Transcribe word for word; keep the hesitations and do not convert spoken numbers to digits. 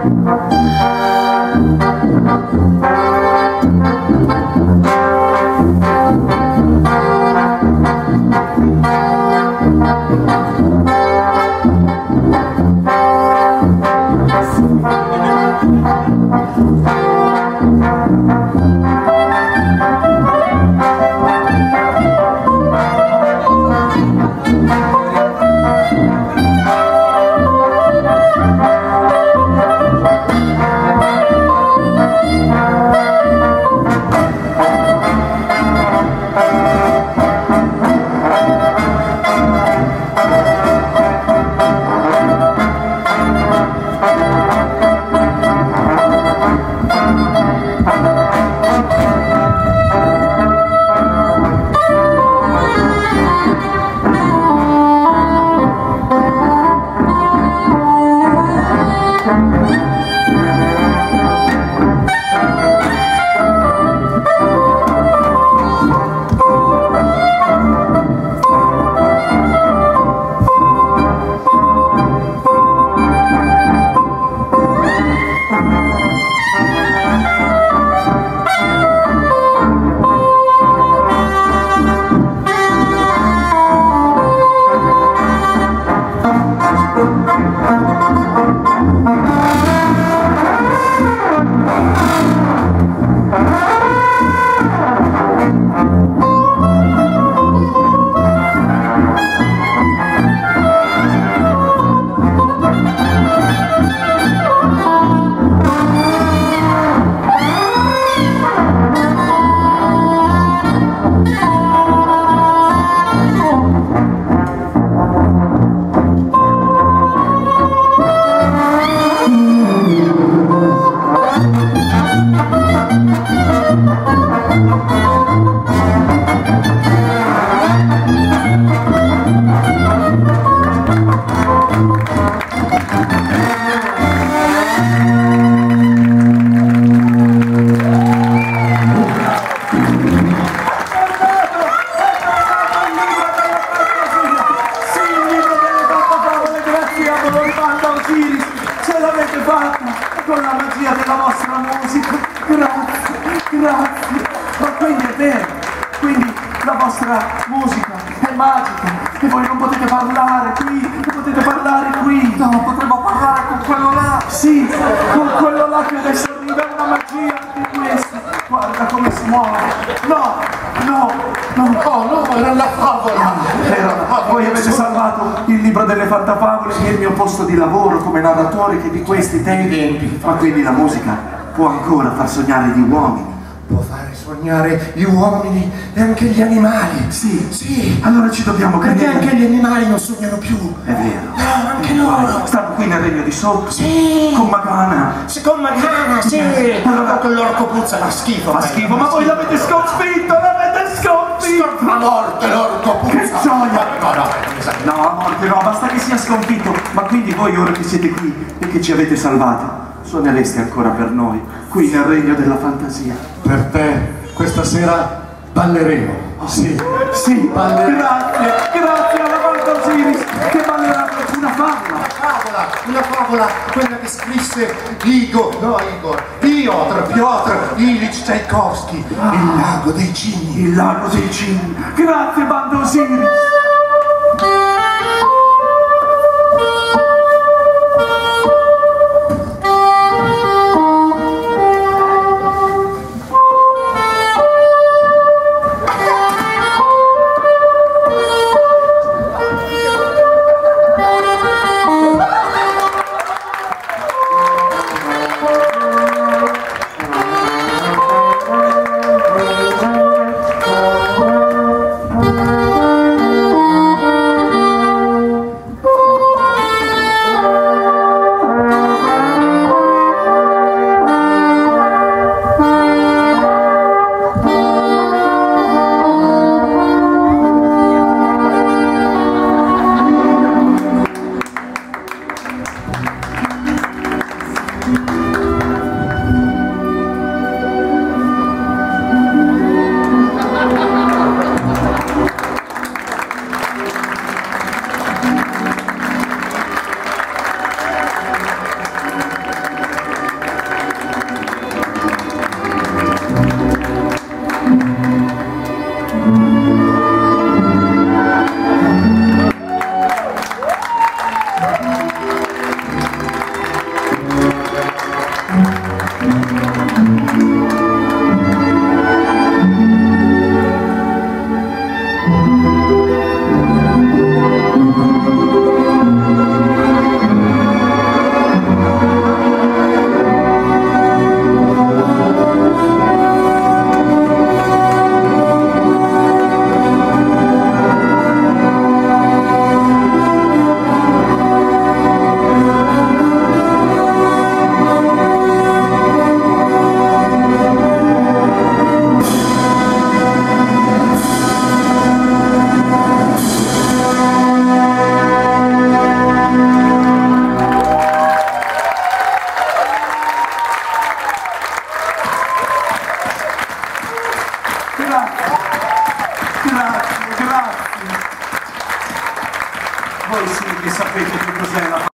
con la magia della vostra musica. Grazie, grazie. Ma quindi è vero, quindi la vostra musica è magica e voi non potete parlare qui, non potete parlare qui. No, potremmo parlare con quello là. Sì, con quello là che adesso arriva, è una magia di questo. Guarda come si muove. No, no, no. Oh no, era la favola. Però voi avete salvato il libro delle fantafavole e il mio posto di lavoro come narratore che di questi tempi. Ma quindi la musica può ancora far sognare gli uomini. Può fare sognare gli uomini e anche gli animali. Sì, sì. Allora ci dobbiamo credere. Perché anche gli animali non sognano più. È vero. No, anche loro. Stanno qui nel regno di sotto. Sì. Con Magana. Sì, con Magana, sì. Allora con l'orco puzza, fa schifo. Fa schifo, ma voi l'avete sconfitto, l'avete sconfitto. A morte l'orco puzza. Che gioia. No, no, no, a morte no, basta che sia sconfitto. Ma quindi voi ora che siete qui e che ci avete salvati, suonereste ancora per noi, qui nel regno della fantasia. Per te, questa sera balleremo. Oh, sì, sì, balleremo. Grazie, grazie alla Valda Osiris che ballerà una favola. Una favola, una favola, quella che scrisse Igor, no Igor, Piotr, Piotr Ilich Tchaikovsky, ah, il lago dei cigni. Il lago dei cigni. Grazie Valda Osiris. grazie, grazie. Voi sì che sapete che cos'è la